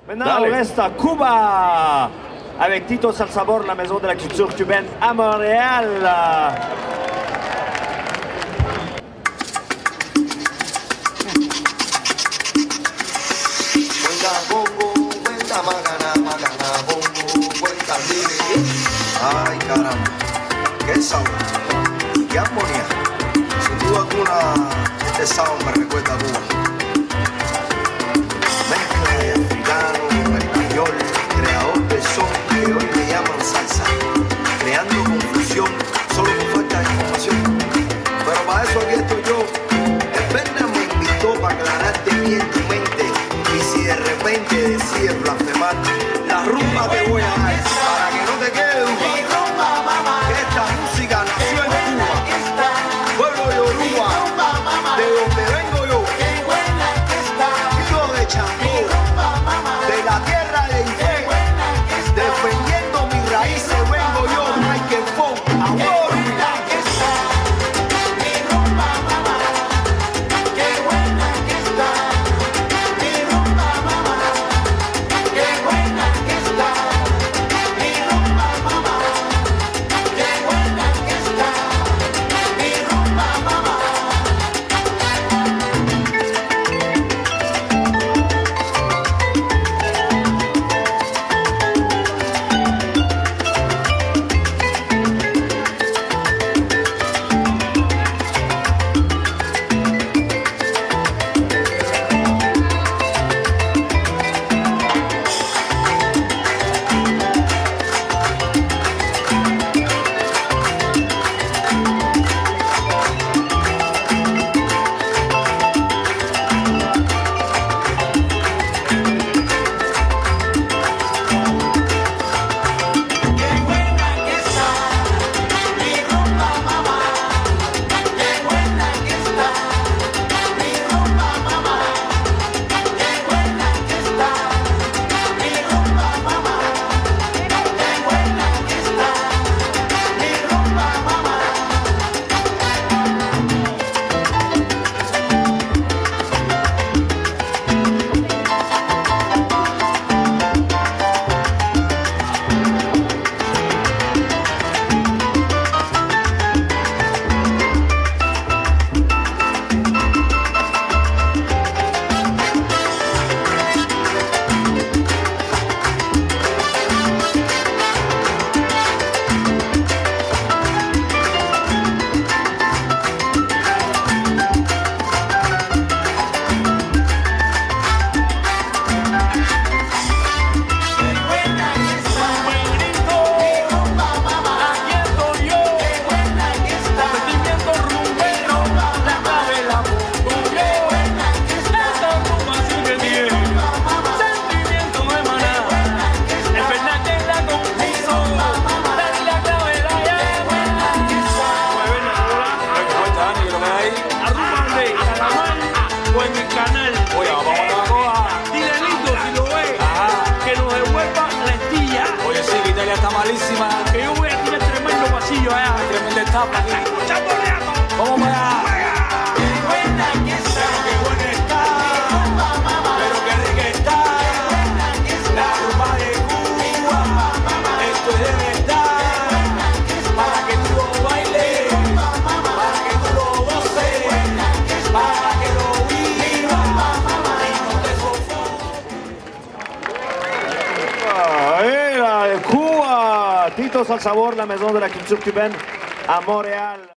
Maintenant, on reste à Cuba avec Tito Salsabor, la maison de la culture cubaine à Montréal. Ay, caramba, qué sabor, qué armonía. Sin duda alguna, este sabor me recuerda a Cuba. Mezcla de africano con español, creador de son que hoy le llaman salsa, creando confusión, solo con falta de información. Pero para eso aquí estoy yo. El Berna me invitó para aclararte bien tu mente. Y si de repente decides blasfemar, la rumba te voy a dar para que no te quede duda. Esta música nació en Cuba, pueblo de Yoruba, de donde vengo yo, hijo de Changó, de la tierra de Ife, defendiendo mis raíces vengo yo, Michael Fong, amor. En el canal. Oye, vamos a la coja. Dile lindo si lo ves. Ajá. Que nos devuelva la estilla. Oye, sí, que Italia está malísima. Que yo voy a tirar tremendo pasillo allá. Tremenda etapa aquí. Escuchando reato. Vamos para allá. Qué buena que está. Qué buena está. Pero qué rica está. La rumba de Cuba. Esto es de verdad. Para que tú lo bailes. Para que tú lo goces. Para que lo Cuba, Tito Salsabor, la maison de la culture cubaine à Montréal.